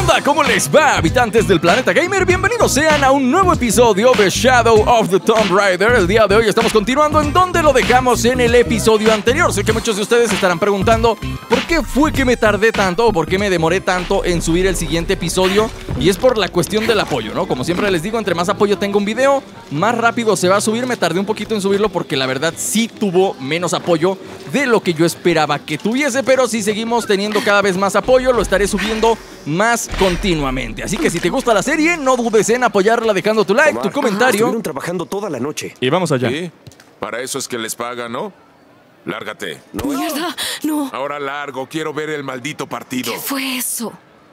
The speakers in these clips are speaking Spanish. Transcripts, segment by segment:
onda? ¿Cómo les va, habitantes del planeta gamer? Bienvenidos sean a un nuevo episodio de Shadow of the Tomb Raider. El día de hoy estamos continuando en donde lo dejamos en el episodio anterior. Sé que muchos de ustedes estarán preguntando ¿por qué fue que me tardé tanto o por qué me demoré tanto en subir el siguiente episodio? Y es por la cuestión del apoyo, ¿no? Como siempre les digo, entre más apoyo tenga un video, más rápido se va a subir. Me tardé un poquito en subirlo porque la verdad sí tuvo menos apoyo de lo que yo esperaba que tuviese, pero si seguimos teniendo cada vez más apoyo, lo estaré subiendo más continuamente. Así que si te gusta la serie, no dudes en apoyarla dejando tu like, tu comentario. Estuvieron trabajando toda la noche. Y vamos allá. ¿Sí? Para eso es que les pagan, ¿no? Lárgate. ¡Mierda! ¡No! Ahora largo, quiero ver el maldito partido. ¿Qué fue eso?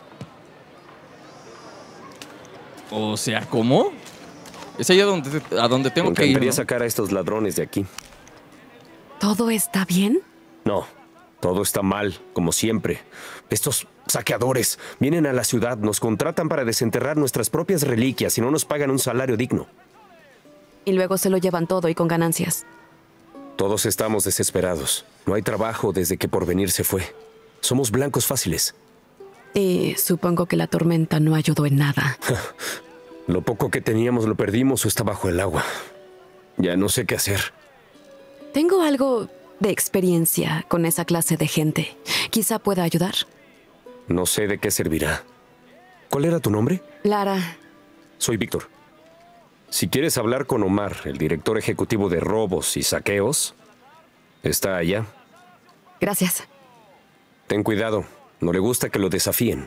O sea, ¿cómo? Es allá a donde tengo que ir, Quería ¿no? sacar a estos ladrones de aquí. ¿Todo está bien? No, todo está mal, como siempre. Estos saqueadores vienen a la ciudad, nos contratan para desenterrar nuestras propias reliquias y no nos pagan un salario digno. Y luego se lo llevan todo y con ganancias. Todos estamos desesperados. No hay trabajo desde que Porvenir se fue. Somos blancos fáciles. Y supongo que la tormenta no ayudó en nada. Lo poco que teníamos lo perdimos o está bajo el agua. Ya no sé qué hacer. Tengo algo de experiencia con esa clase de gente. Quizá pueda ayudar. No sé de qué servirá. ¿Cuál era tu nombre? Lara, Soy Víctor. Si quieres hablar con Omar, el director ejecutivo de robos y saqueos, está allá. gracias. Ten cuidado, no le gusta que lo desafíen.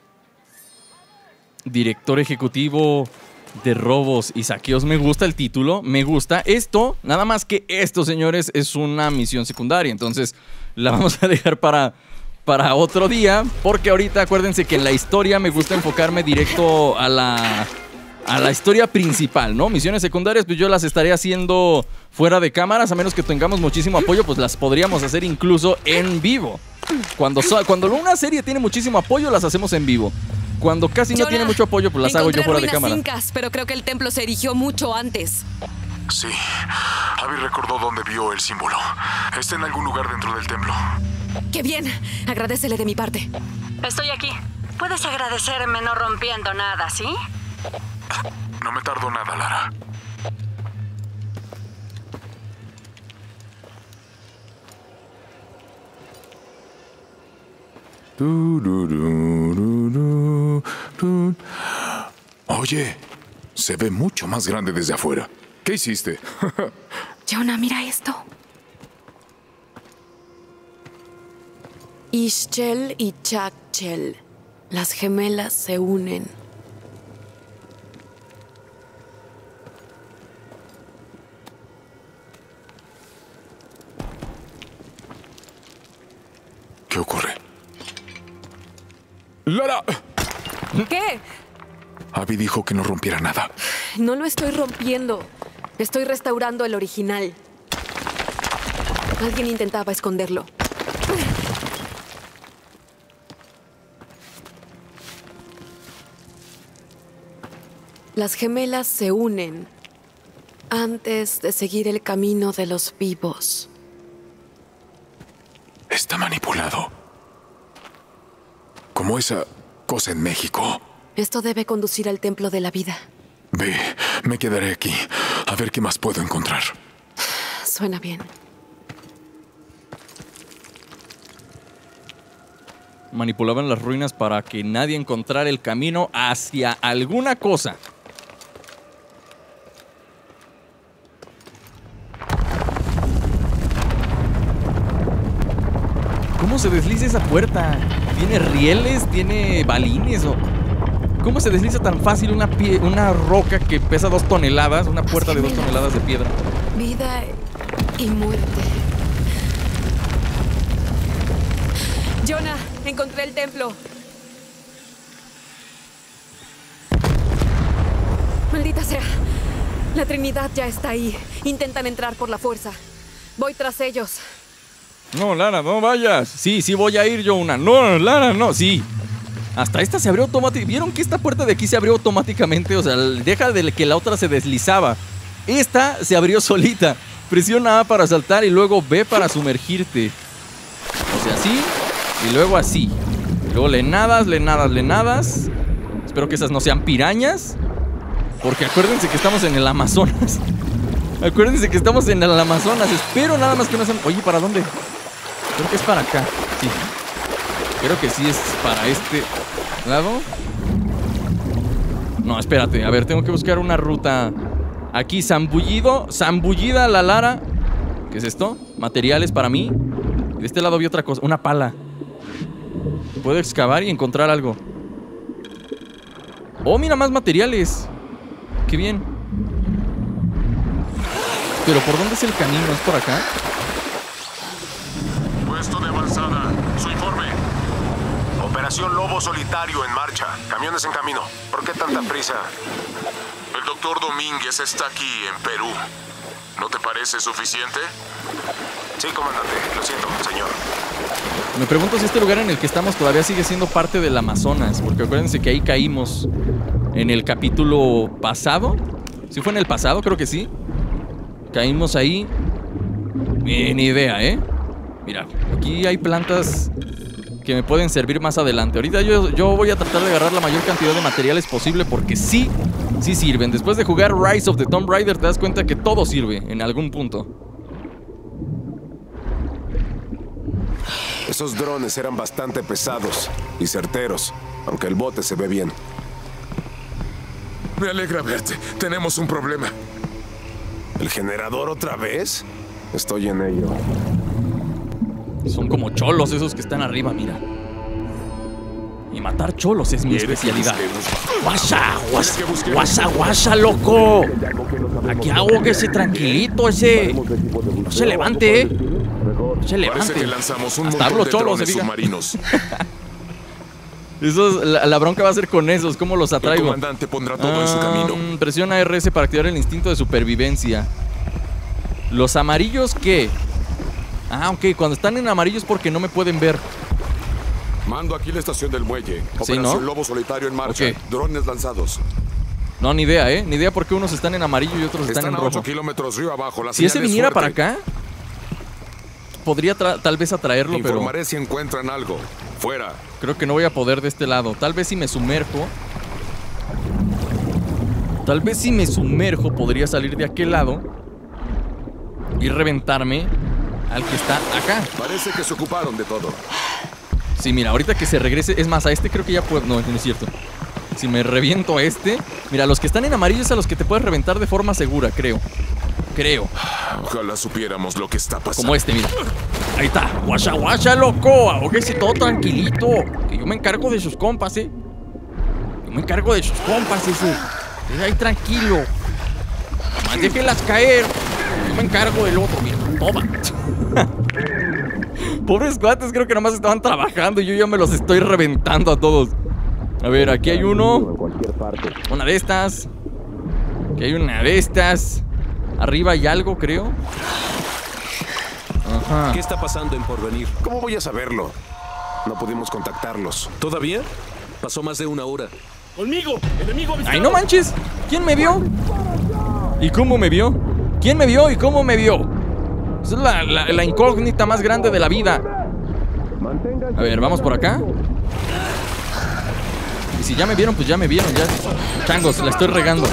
Director ejecutivo de robos y saqueos. Me gusta el título, me gusta. Esto, nada más que esto, señores, es una misión secundaria. Entonces la vamos a dejar para otro día. Porque ahorita acuérdense que en la historia me gusta enfocarme directo a la historia principal, ¿no? Misiones secundarias, pues yo las estaré haciendo fuera de cámaras. A menos que tengamos muchísimo apoyo, pues las podríamos hacer incluso en vivo. Cuando una serie tiene muchísimo apoyo, las hacemos en vivo. Cuando casi no tiene mucho apoyo, pues las hago yo fuera de cámara. Incas, pero creo que el templo se erigió mucho antes. Sí, Abby recordó dónde vio el símbolo. Está en algún lugar dentro del templo. ¡Qué bien! Agradécele de mi parte. Estoy aquí. Puedes agradecerme no rompiendo nada, ¿sí? No me tardó nada, Lara. Oye, se ve mucho más grande desde afuera. ¿Qué hiciste? Jonah, mira esto. Ixchel y Chakchel. Las gemelas se unen. ¿Qué ocurre? ¡Lara! ¿Qué? Abby dijo que no rompiera nada. No lo estoy rompiendo. Estoy restaurando el original. Alguien intentaba esconderlo. Las gemelas se unen antes de seguir el camino de los vivos. Está manipulado. Como esa cosa en México. Esto debe conducir al templo de la vida. Ve, me quedaré aquí. A ver qué más puedo encontrar. Suena bien. Manipulaban las ruinas para que nadie encontrara el camino hacia alguna cosa. ¿Cómo se desliza esa puerta? ¿Tiene rieles? ¿Tiene balines? ¿O cómo se desliza tan fácil una roca que pesa 2 toneladas? Una puerta de 2 toneladas de piedra. Vida y muerte. Jonah, encontré el templo. Maldita sea. La Trinidad ya está ahí. Intentan entrar por la fuerza. Voy tras ellos. No, Lara, no vayas. Sí, voy a ir yo una. No, Lara, no, sí. Hasta esta se abrió automáticamente. ¿Vieron que esta puerta de aquí se abrió automáticamente? O sea, deja de que la otra se deslizaba. Esta se abrió solita. Presiona A para saltar y luego B para sumergirte. O sea, así y luego así. Luego le nadas. Espero que esas no sean pirañas. Porque acuérdense que estamos en el Amazonas. Espero nada más que no sean... Oye, ¿para dónde? Creo que es para acá. Sí. Creo que sí es para este lado. No, espérate. A ver, tengo que buscar una ruta. Aquí, zambullida la Lara. ¿Qué es esto? Materiales para mí. De este lado vi otra cosa. Una pala. Puedo excavar y encontrar algo. Oh, mira, más materiales. Qué bien. Pero ¿por dónde es el camino? ¿Es por acá? Puesto de avanzada. Su informe. Operación Lobo Solitario en marcha. Camiones en camino. ¿Por qué tanta prisa? El doctor Domínguez está aquí, en Perú. ¿No te parece suficiente? Sí, comandante. Lo siento, señor. Me pregunto si este lugar en el que estamos todavía sigue siendo parte del Amazonas. Porque acuérdense que ahí caímos en el capítulo pasado. ¿Sí fue en el pasado? Creo que sí. Caímos ahí. Ni idea, ¿eh? Mira, aquí hay plantas que me pueden servir más adelante. Ahorita yo voy a tratar de agarrar la mayor cantidad de materiales posible porque sí sirven. Después de jugar Rise of the Tomb Raider te das cuenta que todo sirve en algún punto. Esos drones eran bastante pesados y certeros, aunque el bote se ve bien. Me alegra verte. Tenemos un problema. ¿El generador otra vez? Estoy en ello. Son como cholos esos que están arriba, mira. Y matar cholos es mi especialidad. Guasa, loco. Aquí hago que ese tranquilito, ese... No se levante, No se levante. Parece que lanzamos un hasta montón hablo de cholo, drones se diga. submarinos. Eso es, la bronca va a ser con esos. ¿Cómo los El atraigo? comandante pondrá todo en su camino. Presiona RS para activar el instinto de supervivencia. ¿Los amarillos qué? Ah, ok, cuando están en amarillo es porque no me pueden ver. Mando aquí la estación del muelle. Sí, Operación ¿no? Lobo Solitario en marcha. Ok. Drones lanzados. No, ni idea, ¿eh? Ni idea por qué unos están en amarillo y otros están en a rojo. 8 kilómetros río abajo. La Si ese señal es viniera fuerte. para acá, podría tal vez atraerlo, pero Informaré si encuentran algo. Fuera. creo que no voy a poder de este lado. Tal vez si me sumerjo. Podría salir de aquel lado y reventarme al que está acá. Parece que se ocuparon de todo. Sí, mira, ahorita que se regrese. Es más, a este creo que ya puedo. No es cierto. Si me reviento a este. Mira, los que están en amarillo es a los que te puedes reventar de forma segura, creo. Ojalá supiéramos lo que está pasando. Como este, mira. Ahí está. Guasha, loco. Ahóguese todo tranquilito. Que yo me encargo de sus compas, ese. Deja ahí tranquilo. Más déjenlas caer. Yo me encargo del otro, mira. Toma. Pobres cuates, creo que nomás estaban trabajando y yo ya me los estoy reventando a todos. A ver, aquí hay uno. Una de estas. Aquí hay una de estas. Arriba hay algo, creo. Ajá. ¿Qué está pasando en Porvenir? ¿Cómo voy a saberlo? No pudimos contactarlos. ¿Todavía? Pasó más de una hora. ¡Ay, no manches! ¿Quién me vio? ¿Y cómo me vio? ¿Quién me vio y cómo me vio? Esa es la incógnita más grande de la vida. A ver, vamos por acá. Y si ya me vieron, pues ya me vieron. Ya. Changos, la estoy regando.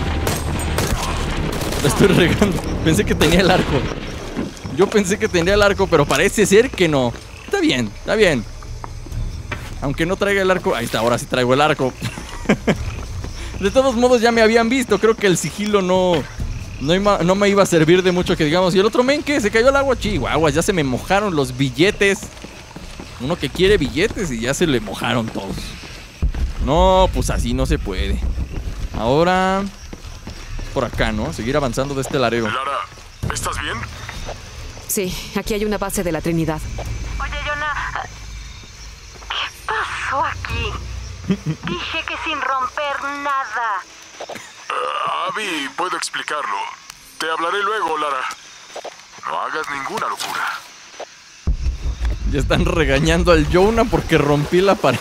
Pensé que tenía el arco. Yo pensé que tenía el arco, pero parece ser que no. Está bien. Aunque no traiga el arco. Ahí está, ahora sí traigo el arco. De todos modos ya me habían visto. Creo que el sigilo no me iba a servir de mucho, que digamos. Y el otro men, ¿qué? Se cayó al agua. Chihuahuas, ya se me mojaron los billetes. Uno que quiere billetes y ya se le mojaron todos. No, pues así no se puede. Ahora por acá, ¿no? Seguir avanzando de este laredo. Lara, ¿estás bien? Sí, aquí hay una base de la Trinidad. Oye, Jonah, ¿qué pasó aquí? Dije que sin romper nada. Abby, puedo explicarlo. Te hablaré luego, Lara. No hagas ninguna locura. Ya están regañando al Jonah porque rompí la pared.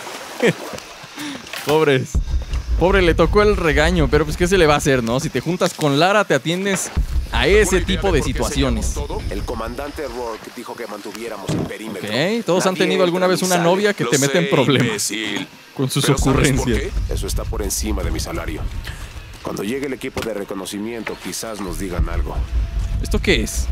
Pobre, le tocó el regaño, pero pues ¿qué se le va a hacer, no? Si te juntas con Lara, te atiendes a para ese tipo de situaciones. El comandante Rourke dijo que mantuviéramos el perímetro. Ok, todos han tenido alguna vez una novia que te mete en problemas con sus ocurrencias. Eso está por encima de mi salario. Cuando llegue el equipo de reconocimiento, quizás nos digan algo. ¿Esto qué es?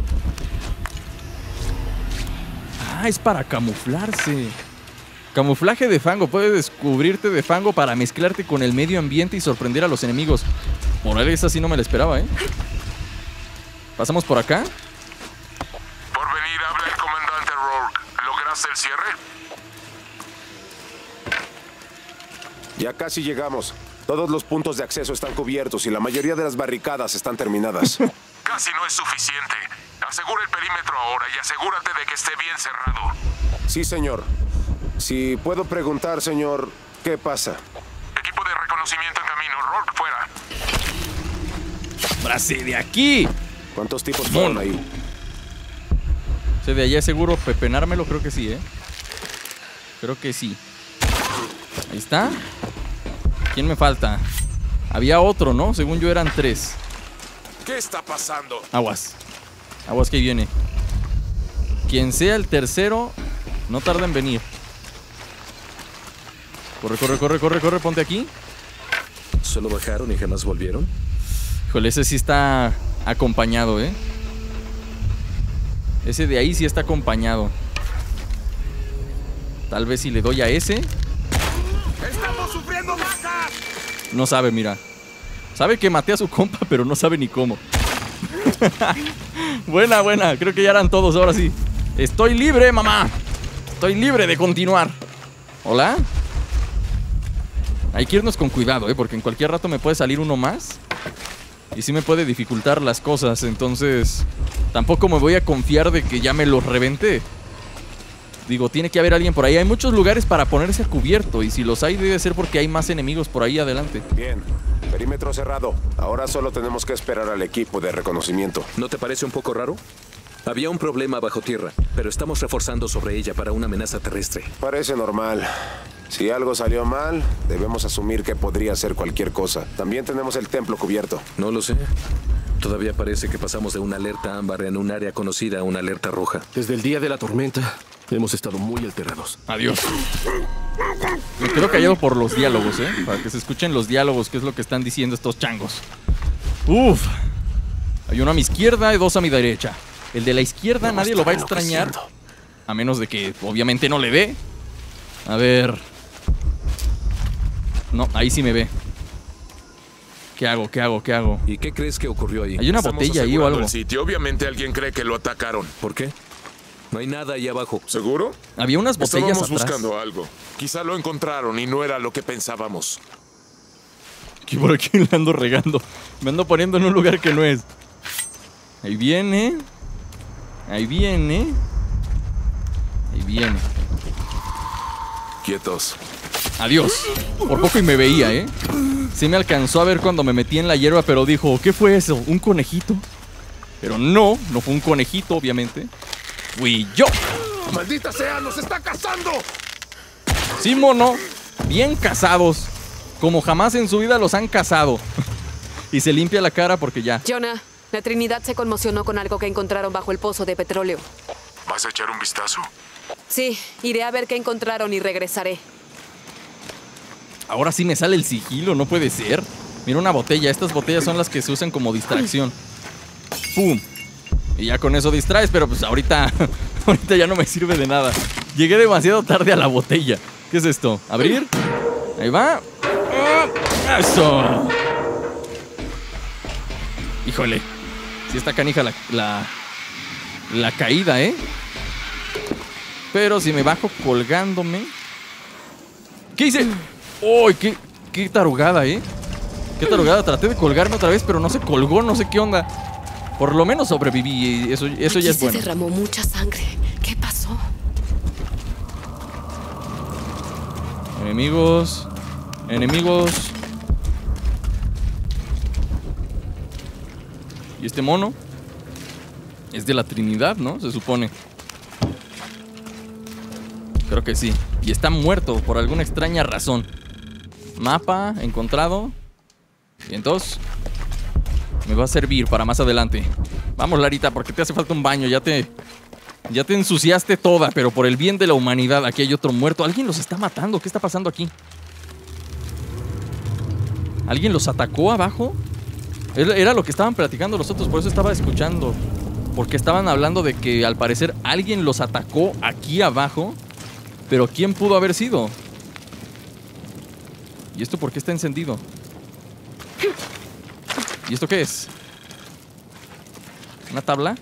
Ah, es para camuflarse. Camuflaje de fango. Puedes descubrirte de fango para mezclarte con el medio ambiente y sorprender a los enemigos. Morales, esa sí no me la esperaba, ¿eh? ¿Pasamos por acá? Por venir, habla el comandante Rourke. ¿Lograste el cierre? Ya casi llegamos. Todos los puntos de acceso están cubiertos y la mayoría de las barricadas están terminadas. Casi no es suficiente. Asegura el perímetro ahora y asegúrate de que esté bien cerrado. Sí, señor. Si puedo preguntar, señor, ¿qué pasa? Equipo de reconocimiento en camino. Rourke fuera. ¡Brase de aquí! ¿Cuántos tipos fueron ahí? ¿Se de allá es seguro pepenármelo? Creo que sí, ¿eh? Creo que sí. Ahí está. ¿Quién me falta? Había otro, ¿no? Según yo eran 3. ¿Qué está pasando? Aguas. Aguas que viene. Quien sea el tercero, no tarda en venir. Corre, corre, corre, corre, corre. Ponte aquí. ¿Solo bajaron y jamás volvieron? Híjole, ese sí está acompañado, ¿eh? Ese de ahí sí está acompañado. Tal vez si le doy a ese. ¡Estamos sufriendo bajas! No sabe, mira. Sabe que maté a su compa, pero no sabe ni cómo. Buena, buena. Creo que ya eran todos, ahora sí. Estoy libre, mamá. Estoy libre de continuar. ¿Hola? Hay que irnos con cuidado, porque en cualquier rato me puede salir uno más. Y sí me puede dificultar las cosas. Entonces, tampoco me voy a confiar de que ya me los reventé. Digo, tiene que haber alguien por ahí. Hay muchos lugares para ponerse a cubierto. Y si los hay, debe ser porque hay más enemigos por ahí adelante. Bien, perímetro cerrado. Ahora solo tenemos que esperar al equipo de reconocimiento. ¿No te parece un poco raro? Había un problema bajo tierra, pero estamos reforzando sobre ella para una amenaza terrestre. Parece normal. Si algo salió mal, debemos asumir que podría ser cualquier cosa. También tenemos el templo cubierto. No lo sé. Todavía parece que pasamos de una alerta ámbar en un área conocida a una alerta roja. Desde el día de la tormenta, hemos estado muy alterados. Adiós. Me quedo callado por los diálogos, para que se escuchen los diálogos, qué es lo que están diciendo estos changos. Uf. Hay uno a mi izquierda y 2 a mi derecha. El de la izquierda nadie lo va a extrañar. A menos de que obviamente no le dé. A ver. No, ahí sí me ve. ¿Qué hago? ¿Qué hago? ¿Qué hago? ¿Y qué crees que ocurrió ahí? Hay una botella ahí o algo. El sitio. Obviamente alguien cree que lo atacaron. ¿Por qué? No hay nada ahí abajo. ¿Seguro? Había unas botellas Estábamos atrás. buscando algo. Quizá lo encontraron y no era lo que pensábamos. Aquí por aquí le ando regando. Me ando poniendo en un lugar que no es. Ahí viene. Ahí viene. Ahí viene. Quietos. Adiós. Por poco y me veía, Sí me alcanzó a ver cuando me metí en la hierba, pero dijo, ¿qué fue eso? ¿Un conejito? Pero no fue un conejito, obviamente. Fui yo. ¡Maldita sea! ¡Nos está cazando! Sí, mono. Bien cazados. Como jamás en su vida los han cazado. Y se limpia la cara porque ya. Jonah, la Trinidad se conmocionó con algo que encontraron bajo el pozo de petróleo. ¿Vas a echar un vistazo? Sí, iré a ver qué encontraron y regresaré. Ahora sí me sale el sigilo, no puede ser. Mira una botella, estas botellas son las que se usan como distracción. ¡Pum! Y ya con eso distraes, pero pues ahorita ya no me sirve de nada. Llegué demasiado tarde a la botella. ¿Qué es esto? ¿Abrir? Ahí va. ¡Eso! Híjole. Sí está canija la caída, Pero si me bajo colgándome... ¿Qué hice? ¡Uy! ¡Qué tarugada, ¡Qué tarugada! Traté de colgarme otra vez, pero no se colgó, no sé qué onda. Por lo menos sobreviví y eso ya es bueno. Se derramó mucha sangre. ¿Qué pasó? Enemigos. Enemigos. ¿Y este mono? Es de la Trinidad, ¿no? Se supone. Creo que sí. Y está muerto por alguna extraña razón. Mapa encontrado. Y entonces Me va a servir para más adelante. Vamos, Larita, porque te hace falta un baño. Ya te ensuciaste toda, pero por el bien de la humanidad. Aquí hay otro muerto. Alguien los está matando. ¿Qué está pasando aquí? ¿Alguien los atacó abajo? Era lo que estaban platicando los otros, por eso estaba escuchando. Porque estaban hablando de que al parecer alguien los atacó aquí abajo. Pero ¿quién pudo haber sido? ¿Y esto por qué está encendido? ¿Y esto qué es? ¿Una tabla?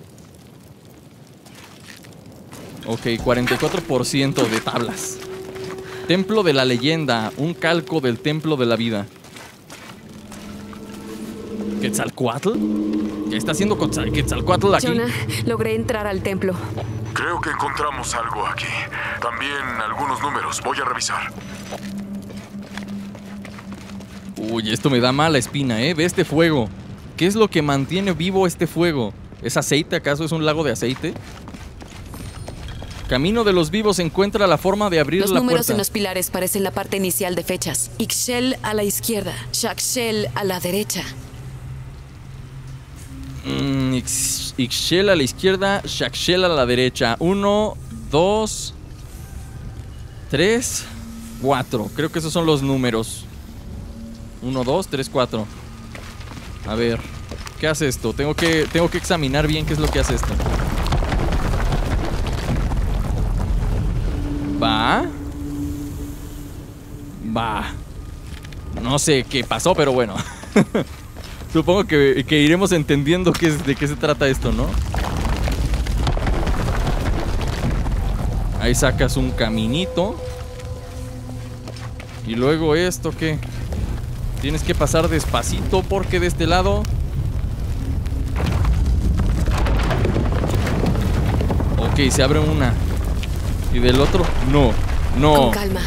Ok, 44% de tablas. Templo de la leyenda, un calco del templo de la vida. ¿Quetzalcóatl? ¿Qué está haciendo Quetzalcóatl aquí? Jonah, logré entrar al templo. Creo que encontramos algo aquí. También algunos números. Voy a revisar. Uy, esto me da mala espina, ¿eh? Ve este fuego. ¿Qué es lo que mantiene vivo este fuego? ¿Es aceite? ¿Acaso es un lago de aceite? Camino de los vivos encuentra la forma de abrir la puerta. Los números en los pilares parecen la parte inicial de fechas. Ixchel a la izquierda, Shakshel a la derecha. Ixchel a la izquierda, Shakshel a la derecha. 1, 2, 3, 4. Creo que esos son los números. 1, 2, 3, 4. A ver, ¿qué hace esto? Tengo que examinar bien qué es lo que hace esto. Va. No sé qué pasó, pero bueno. Supongo que iremos entendiendo de qué se trata esto, ¿no? Ahí sacas un caminito. Y luego esto, ¿qué? Tienes que pasar despacito porque de este lado... Ok, se abre una. ¿Y del otro? No. Con calma.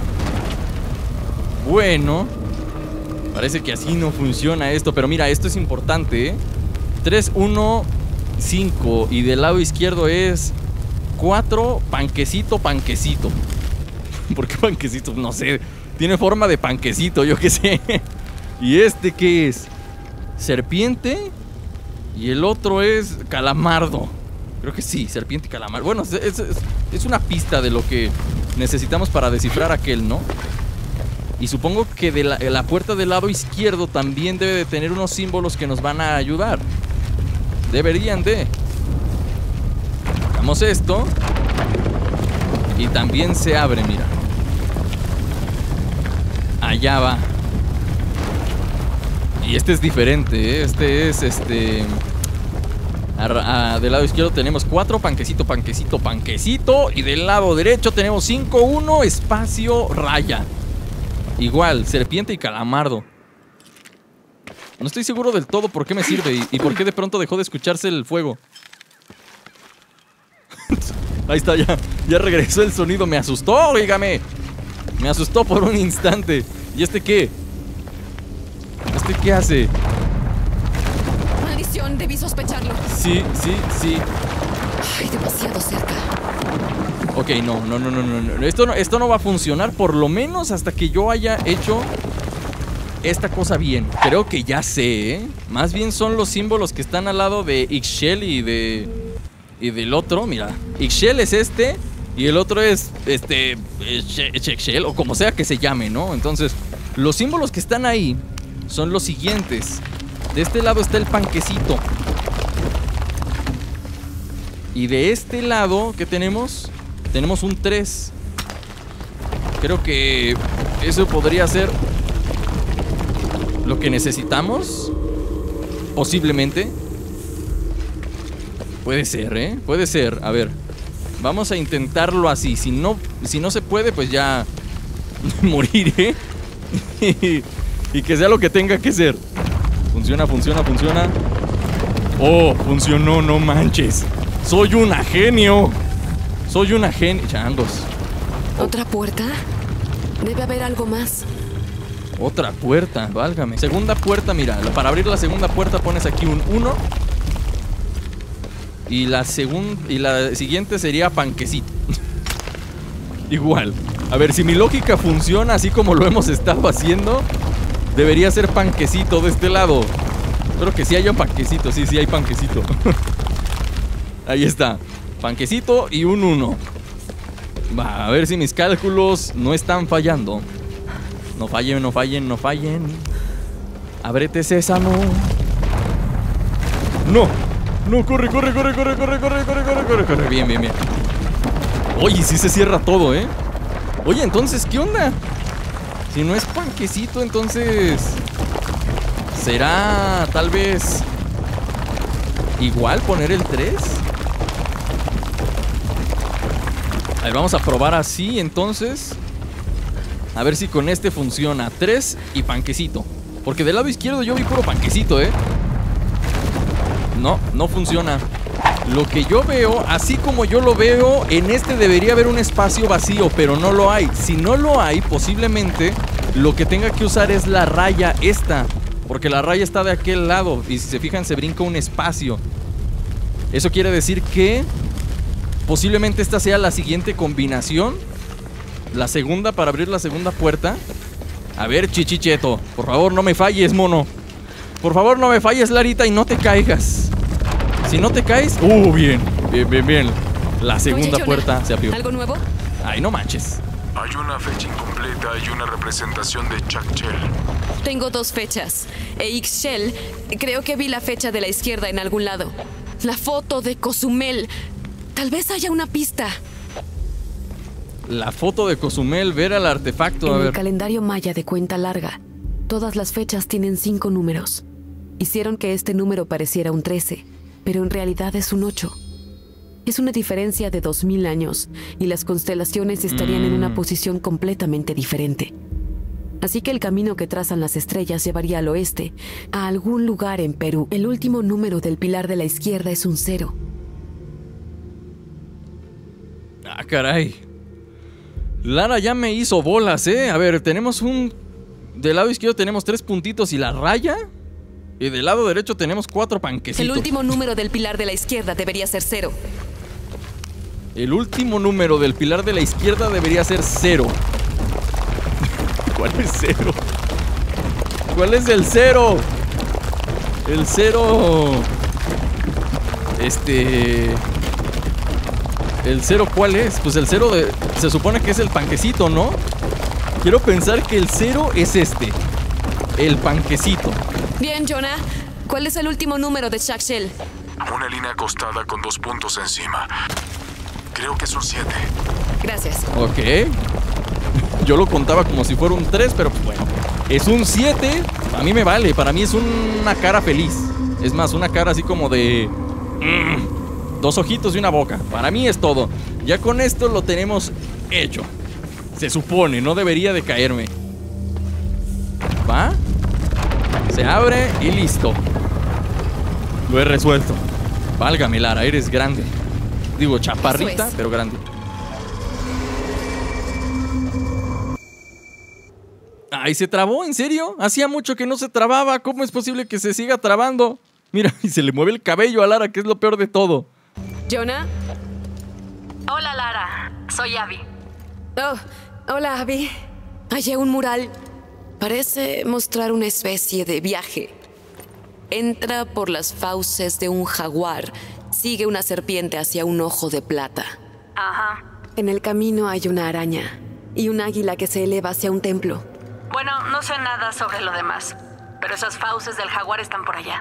Bueno, parece que así no funciona esto. Pero mira, esto es importante, ¿eh? 3, 1, 5. Y del lado izquierdo es 4, panquecito. ¿Por qué panquecito? No sé. Tiene forma de panquecito, yo qué sé. ¿Y este qué es? Serpiente. Y el otro es calamardo. Creo que sí, serpiente y calamar. Bueno, es una pista de lo que necesitamos para descifrar aquel, ¿no? Y supongo que de la puerta del lado izquierdo también debe de tener unos símbolos que nos van a ayudar. Deberían de. Hagamos esto. Y también se abre, mira. Allá va. Y este es diferente, ¿eh? Este es del lado izquierdo tenemos 4, panquecito. Y del lado derecho tenemos 5, 1, espacio, raya. Igual, serpiente y calamardo. No estoy seguro del todo por qué me sirve y por qué de pronto dejó de escucharse el fuego. Ahí está, ya regresó el sonido. Me asustó, oígame. Me asustó por un instante. ¿Y este qué? ¿Este qué hace? Maldición, debí sospecharlo. Sí. Ay, demasiado cerca. Ok, no. Esto no va a funcionar, por lo menos hasta que yo haya hecho esta cosa bien. Creo que ya sé, ¿eh? Más bien son los símbolos que están al lado de Ixchel y del otro. Mira, Ixchel es este y el otro es Shakshel, o como sea que se llame, ¿no? Entonces, los símbolos que están ahí son los siguientes. De este lado está el panquecito. Y de este lado, ¿qué tenemos? Tenemos un 3. Creo que eso podría ser lo que necesitamos. Posiblemente. Puede ser, ¿eh? Puede ser. A ver, vamos a intentarlo así. Si no se puede, pues ya moriré. Y que sea lo que tenga que ser. Funciona. Oh, funcionó, no manches. Soy una genio. Changos. ¿Otra puerta? Debe haber algo más. Otra puerta, válgame. Segunda puerta, mira. Para abrir la segunda puerta pones aquí un 1. Y la siguiente sería panquecito. Igual. A ver, si mi lógica funciona así como lo hemos estado haciendo, debería ser panquecito de este lado. Espero que sí haya un panquecito. Sí, sí hay panquecito. Ahí está. Panquecito y un 1. Va, a ver si mis cálculos no están fallando. No fallen, no fallen, no fallen. Ábrete, sésamo. No. No, corre, corre, corre, corre, corre, corre, corre, corre, corre, corre. Bien, bien, bien. Oye, sí se cierra todo, ¿eh? Oye, entonces, ¿qué onda? Si no es panquecito, entonces... ¿será tal vez igual poner el 3? A ver, vamos a probar así, entonces. A ver si con este funciona. 3 y panquecito. Porque del lado izquierdo yo vi puro panquecito, ¿eh? No, no funciona. Lo que yo veo, así como yo lo veo, en este debería haber un espacio vacío, pero no lo hay. Si no lo hay, posiblemente lo que tenga que usar es la raya esta, porque la raya está de aquel lado y si se fijan se brinca un espacio. Eso quiere decir que posiblemente esta sea la siguiente combinación, la segunda para abrir la segunda puerta. A ver, Chichicheto, por favor no me falles, mono. Por favor no me falles, Larita, y no te caigas. Si no te caes... bien, bien, bien, bien. La segunda puerta se abrió. ¿Algo nuevo? Ay, no manches. Hay una fecha incompleta y una representación de Chakchel. Tengo 2 fechas. Ixchel, creo que vi la fecha de la izquierda en algún lado. La foto de Cozumel. Tal vez haya una pista. La foto de Cozumel, ver al artefacto. En el calendario maya de cuenta larga, todas las fechas tienen 5 números. Hicieron que este número pareciera un 13, pero en realidad es un 8. Es una diferencia de 2000 años y las constelaciones estarían en una posición completamente diferente. Así que el camino que trazan las estrellas llevaría al oeste, a algún lugar en Perú. El último número del pilar de la izquierda es un 0. Ah, caray. Lara ya me hizo bolas, ¿eh? A ver, tenemos un... Del lado izquierdo tenemos 3 puntitos y la raya. Y del lado derecho tenemos 4 panquecitos. El último número del pilar de la izquierda debería ser 0. El último número del pilar de la izquierda debería ser 0. ¿Cuál es 0? ¿Cuál es el 0? El 0... ¿El 0 cuál es? Pues el 0 se supone que es el panquecito, ¿no? Quiero pensar que el 0 es este. El panquecito. Bien, Jonah. ¿Cuál es el último número de Chakchel? Una línea acostada con 2 puntos encima. Creo que es un 7. Gracias. Ok. Yo lo contaba como si fuera un 3, pero pues bueno. Es un 7. A mí me vale. Para mí es una cara feliz. Es más, una cara así como de... 2 ojitos y una boca. Para mí es todo. Ya con esto lo tenemos hecho. Se supone, no debería de caerme. ¿Va? Se abre y listo. Lo he resuelto. Válgame, Lara, eres grande. Digo, chaparrita, pero grande. Ay, ¿se trabó? ¿En serio? Hacía mucho que no se trababa. ¿Cómo es posible que se siga trabando? Mira, y se le mueve el cabello a Lara, que es lo peor de todo. ¿Jonah? Hola, Lara. Soy Abby. Oh, hola, Abby. Hallé un mural. Parece mostrar una especie de viaje. Entra por las fauces de un jaguar. Sigue una serpiente hacia un ojo de plata. Ajá. En el camino hay una araña y un águila que se eleva hacia un templo. Bueno, no sé nada sobre lo demás, pero esas fauces del jaguar están por allá.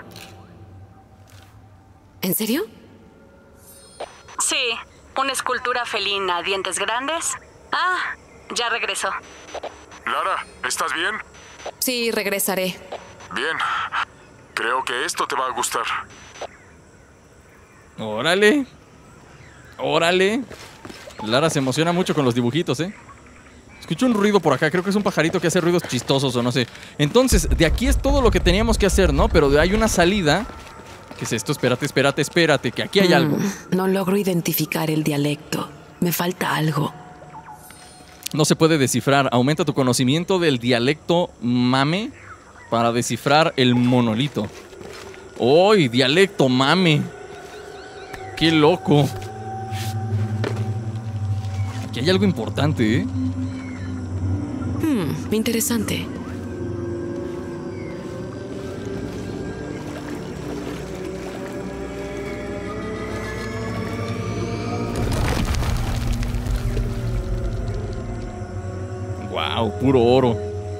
¿En serio? Sí, una escultura felina, dientes grandes. Ah, ya regresó. Lara, ¿estás bien? Sí, regresaré. Bien. Creo que esto te va a gustar. Órale. Órale. Lara se emociona mucho con los dibujitos, ¿eh? Escucho un ruido por acá. Creo que es un pajarito que hace ruidos chistosos o no sé. Entonces, de aquí es todo lo que teníamos que hacer, ¿no? Pero hay una salida. ¿Qué es esto? Espérate, espérate, espérate. Que aquí hay algo. No logro identificar el dialecto. Me falta algo. No se puede descifrar. Aumenta tu conocimiento del dialecto mame para descifrar el monolito. ¡Uy! Dialecto mame. ¡Qué loco! Aquí hay algo importante, ¿eh? Interesante. Wow, puro oro.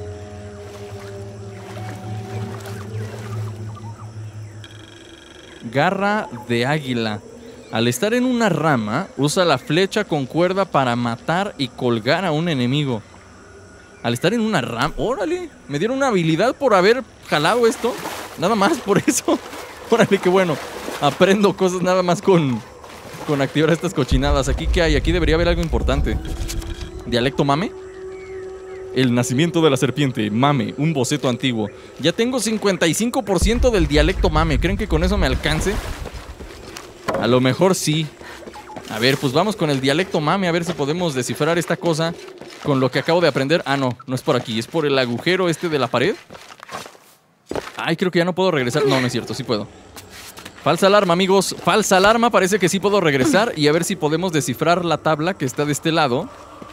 Garra de águila. Al estar en una rama, usa la flecha con cuerda para matar y colgar a un enemigo. Al estar en una rama... ¡Órale! Me dieron una habilidad por haber jalado esto. Nada más por eso. Órale, qué bueno. Aprendo cosas nada más con activar estas cochinadas. ¿Aquí qué hay? Aquí debería haber algo importante. ¿Dialecto mame? El nacimiento de la serpiente, mame, un boceto antiguo. Ya tengo 55% del dialecto mame. ¿Creen que con eso me alcance? A lo mejor sí. A ver, pues vamos con el dialecto mame. A ver si podemos descifrar esta cosa con lo que acabo de aprender. Ah, no, no es por aquí. Es por el agujero este de la pared. Ay, creo que ya no puedo regresar. No, no es cierto, sí puedo. Falsa alarma, amigos. Falsa alarma, parece que sí puedo regresar. Y a ver si podemos descifrar la tabla que está de este lado.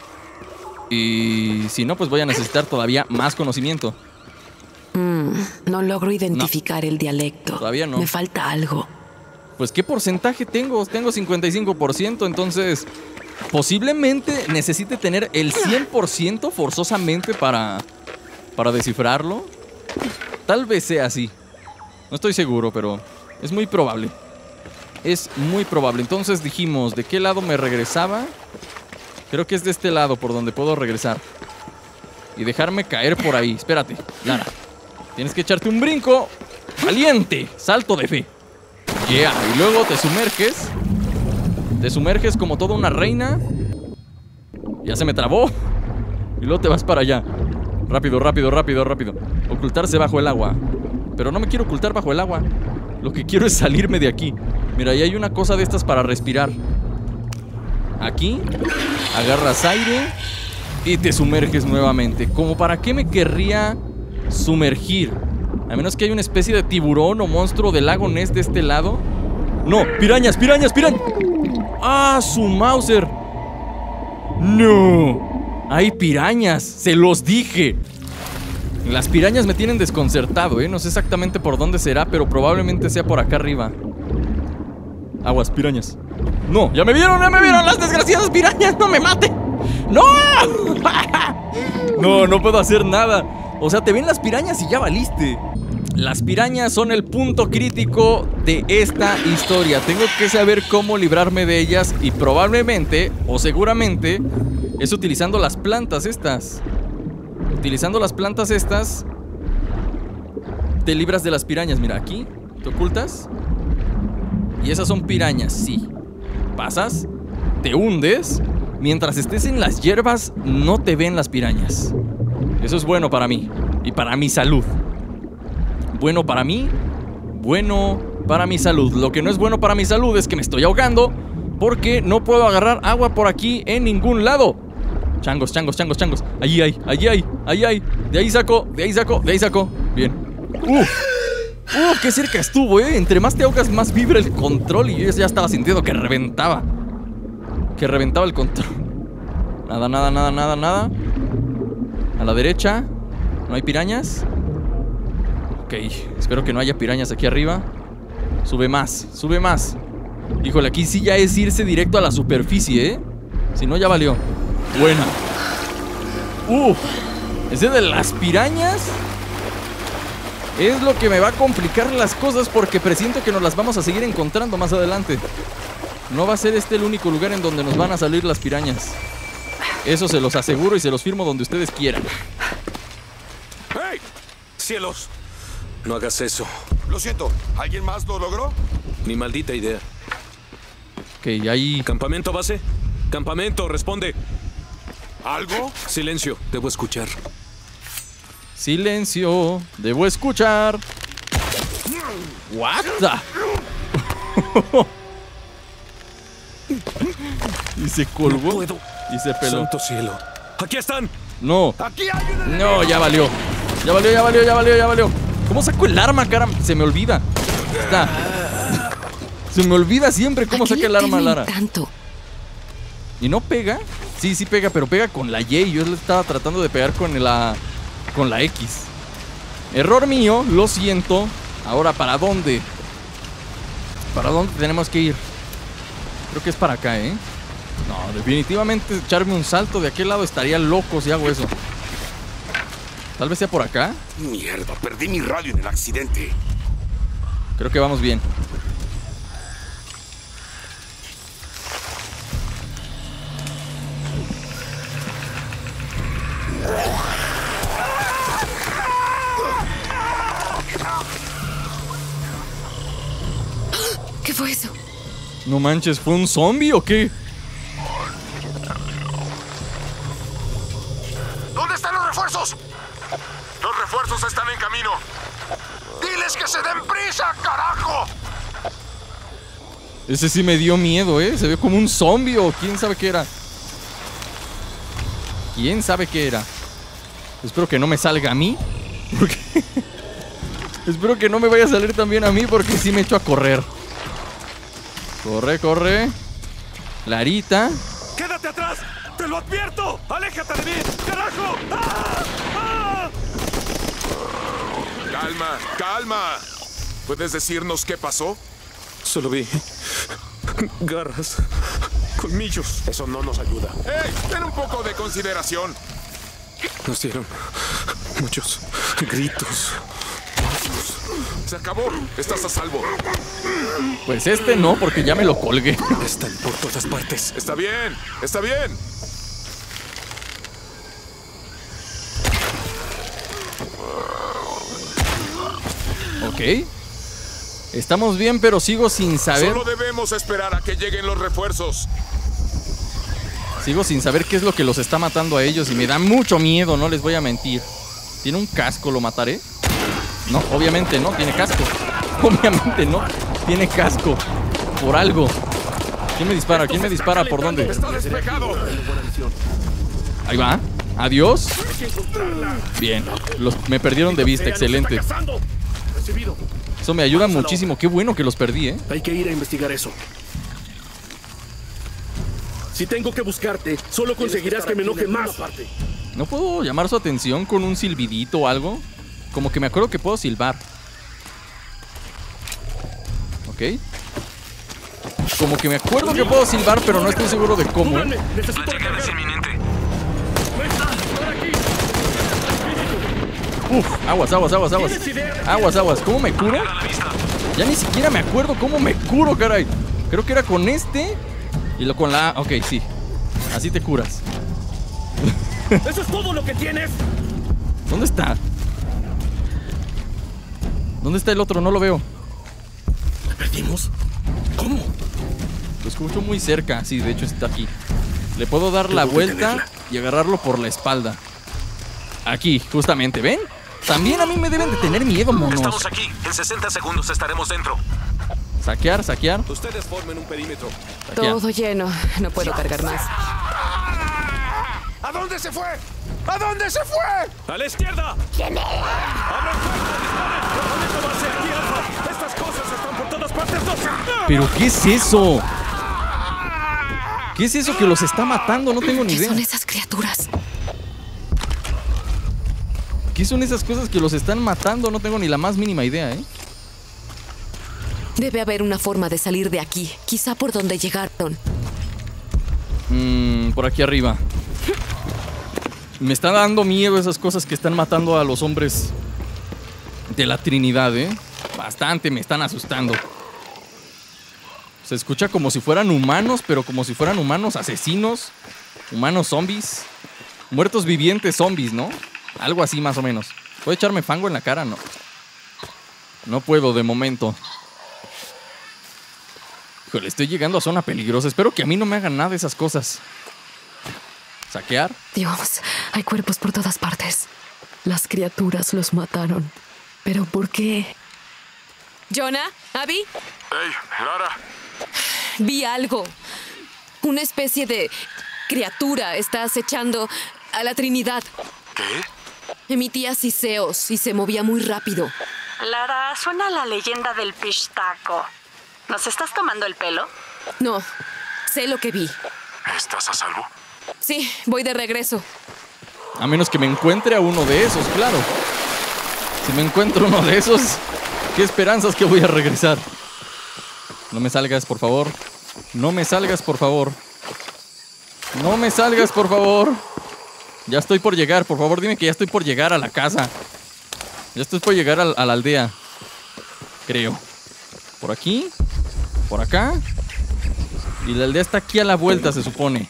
Y si no, pues voy a necesitar todavía más conocimiento. No logro identificar el dialecto. Todavía no. Me falta algo. Pues, ¿qué porcentaje tengo? Tengo 55%, entonces posiblemente necesite tener el 100% forzosamente para descifrarlo. Tal vez sea así. No estoy seguro, pero es muy probable. Es muy probable. Entonces dijimos, ¿de qué lado me regresaba? Creo que es de este lado por donde puedo regresar. Y dejarme caer por ahí. Espérate, Lara. Tienes que echarte un brinco. ¡Valiente! Salto de fe. Yeah. Y luego te sumerges. Te sumerges como toda una reina. Ya se me trabó. Y luego te vas para allá. Rápido, rápido, rápido, rápido. Ocultarse bajo el agua. Pero no me quiero ocultar bajo el agua. Lo que quiero es salirme de aquí. Mira, ahí hay una cosa de estas para respirar. Aquí agarras aire y te sumerges nuevamente. ¿Cómo para qué me querría sumergir? A menos que haya una especie de tiburón o monstruo del lago Ness de este lado. No, pirañas, pirañas, pirañas. ¡Ah, su Mauser! ¡No! Hay pirañas, se los dije. Las pirañas me tienen desconcertado, ¿eh? No sé exactamente por dónde será, pero probablemente sea por acá arriba. Aguas, pirañas. ¡No! ¡Ya me vieron las desgraciadas pirañas! ¡No me maten! ¡No! No, no puedo hacer nada. O sea, te ven las pirañas y ya valiste. Las pirañas son el punto crítico de esta historia. Tengo que saber cómo librarme de ellas y probablemente, o seguramente, es utilizando las plantas estas. Utilizando las plantas estas, te libras de las pirañas. Mira, aquí, te ocultas. Y esas son pirañas, sí. Pasas, te hundes. Mientras estés en las hierbas, no te ven las pirañas. Eso es bueno para mí y para mi salud. Bueno para mí, bueno para mi salud. Lo que no es bueno para mi salud es que me estoy ahogando porque no puedo agarrar agua por aquí en ningún lado. Changos, changos, changos, changos. Allí hay, allí hay, allí hay. De ahí saco, de ahí saco, de ahí saco. Bien. Qué cerca estuvo, Entre más te ahogas, más vibra el control. Y yo ya estaba sintiendo que reventaba. Que reventaba el control. Nada, nada, nada, nada, nada. A la derecha. ¿No hay pirañas? Ok, espero que no haya pirañas aquí arriba. Sube más, sube más. Híjole, aquí sí ya es irse directo a la superficie, Si no, ya valió. Buena. Ese de las pirañas es lo que me va a complicar las cosas, porque presiento que nos las vamos a seguir encontrando más adelante. No va a ser este el único lugar en donde nos van a salir las pirañas. Eso se los aseguro y se los firmo donde ustedes quieran. ¡Hey! ¡Cielos! No hagas eso. Lo siento, ¿alguien más lo logró? Ni maldita idea. Ok, ahí... ¿Campamento base? ¡Campamento! ¡Responde! ¿Algo? Silencio, debo escuchar. Silencio, debo escuchar. What the... Y se colgó. No puedo. Y se peló. Santo cielo. ¡Aquí están! No. ¡Aquí hay un... No, ya valió. Ya valió, ya valió, ya valió, ya valió. ¿Cómo saco el arma, caramba? Se me olvida. Está. Se me olvida siempre cómo saca el arma, Lara. Tanto. ¿Y no pega? Sí, sí pega, pero pega con la Y. Yo le estaba tratando de pegar con la X. Error mío, lo siento. Ahora, ¿para dónde? ¿Para dónde tenemos que ir? Creo que es para acá, No, definitivamente echarme un salto de aquel lado estaría loco si hago eso. Tal vez sea por acá. Mierda, perdí mi radio en el accidente. Creo que vamos bien. ¿Qué fue eso? No manches, ¿fue un zombie o qué? ¿Dónde están los refuerzos? Los refuerzos están en camino. ¡Diles que se den prisa, carajo! Ese sí me dio miedo, ¿eh? Se ve como un zombie o quién sabe qué era. ¿Quién sabe qué era? Espero que no me salga a mí. Porque... Espero que no me vaya a salir también a mí porque sí me echo a correr. Corre, corre. Larita. ¡Quédate atrás! ¡Te lo advierto! ¡Aléjate de mí! ¡Carajo! ¡Ah! ¡Ah! Calma, calma. ¿Puedes decirnos qué pasó? Solo vi garras, colmillos. Eso no nos ayuda. ¡Ey! Ten un poco de consideración. Nos dieron muchos gritos. Se acabó. Estás a salvo. Pues este no, porque ya me lo colgué. Están por todas partes. Está bien, está bien. Ok. Estamos bien, pero sigo sin saber. Solo debemos esperar a que lleguen los refuerzos. Sigo sin saber qué es lo que los está matando a ellos y me da mucho miedo, no les voy a mentir. ¿Tiene un casco? ¿Lo mataré? No, obviamente no, tiene casco. Obviamente no, tiene casco. Por algo. ¿Quién me dispara? ¿Quién me dispara? ¿Por dónde? Está despejado. Ahí va. Adiós. Bien, me perdieron de vista, excelente. Eso me ayuda muchísimo. Qué bueno que los perdí, ¿eh? Hay que ir a investigar eso. Si tengo que buscarte, solo conseguirás que me enoje más. ¿No puedo llamar su atención con un silbidito o algo? Como que me acuerdo que puedo silbar. Ok. Como que me acuerdo que puedo silbar, pero no estoy seguro de cómo. La llegada es inminente. Uf, aguas, aguas, aguas, aguas. Aguas, aguas. ¿Cómo me curo? Ya ni siquiera me acuerdo cómo me curo, caray. Creo que era con este y lo con la A. Ok, sí. Así te curas. ¿Eso es todo lo que tienes? ¿Dónde está? ¿Dónde está el otro? No lo veo. ¿La perdimos? ¿Cómo? Lo escucho muy cerca. Sí, de hecho está aquí. Le puedo dar la vuelta y agarrarlo por la espalda. Aquí, justamente, ¿ven? También a mí me deben de tener miedo, monos. Estamos aquí. En 60 segundos estaremos dentro. Saquear, saquear. Ustedes formen un perímetro. Saquear. Todo lleno. No puedo cargar más. ¿A dónde se fue? ¿A dónde se fue? ¡A la izquierda! ¿Quién es? ¡Abran fuego! ¡Disparen! ¡Esto va a ser aquí, Alfa! ¡Estas cosas están por todas partes! ¡No! ¿Pero qué es eso? ¿Qué es eso que los está matando? No tengo ni ¿Qué idea. son esas criaturas? ¿Qué son esas cosas que los están matando? No tengo ni la más mínima idea, ¿eh? Debe haber una forma de salir de aquí. Quizá por donde llegaron. Por aquí arriba. Me está dando miedo esas cosas que están matando a los hombres de la Trinidad, ¿eh? Bastante, me están asustando. Se escucha como si fueran humanos, pero como si fueran humanos asesinos. Humanos zombies. Muertos vivientes zombies, ¿no? Algo así más o menos. ¿Puedo echarme fango en la cara? No. No puedo de momento. Híjole, estoy llegando a zona peligrosa. Espero que a mí no me hagan nada de esas cosas. ¿Saquear? Dios, hay cuerpos por todas partes. Las criaturas los mataron. ¿Pero por qué? ¿Jonah? ¿Abby? ¡Ey, Lara! Vi algo. Una especie de criatura está acechando a la Trinidad. ¿Qué? Emitía siseos y se movía muy rápido. Lara, suena a la leyenda del pistaco. ¿Nos estás tomando el pelo? No, sé lo que vi. ¿Estás a salvo? Sí, voy de regreso. A menos que me encuentre a uno de esos, claro. Si me encuentro uno de esos, ¿qué esperanzas que voy a regresar? No me salgas, por favor. No me salgas, por favor. No me salgas, por favor. Ya estoy por llegar, por favor dime que ya estoy por llegar a la casa. Ya estoy por llegar a la aldea. Creo. Por aquí. Por acá. Y la aldea está aquí a la vuelta, se supone.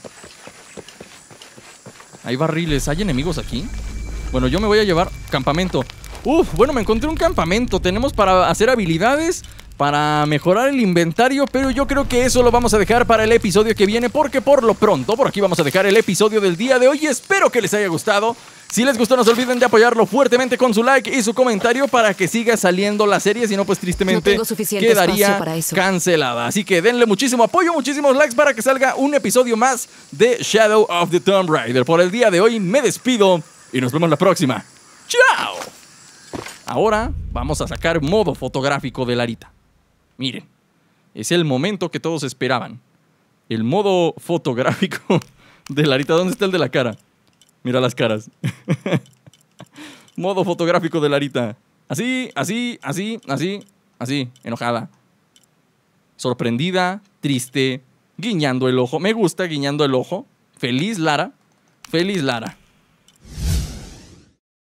Hay barriles, ¿hay enemigos aquí? Bueno, yo me voy a llevar campamento. Bueno, me encontré un campamento. Tenemos para hacer habilidades, para mejorar el inventario, pero yo creo que eso lo vamos a dejar para el episodio que viene, porque por lo pronto, por aquí vamos a dejar el episodio del día de hoy. Espero que les haya gustado. Si les gustó, no se olviden de apoyarlo fuertemente con su like y su comentario para que siga saliendo la serie. Si no, pues tristemente quedaría cancelada. Así que denle muchísimo apoyo, muchísimos likes para que salga un episodio más de Shadow of the Tomb Raider. Por el día de hoy me despido y nos vemos la próxima. ¡Chao! Ahora vamos a sacar modo fotográfico de Larita. Miren, es el momento que todos esperaban. El modo fotográfico de Larita. ¿Dónde está el de la cara? Mira las caras. Modo fotográfico de Larita. Así, así, así, así, así. Enojada. Sorprendida, triste, guiñando el ojo. Me gusta guiñando el ojo. Feliz Lara. Feliz Lara.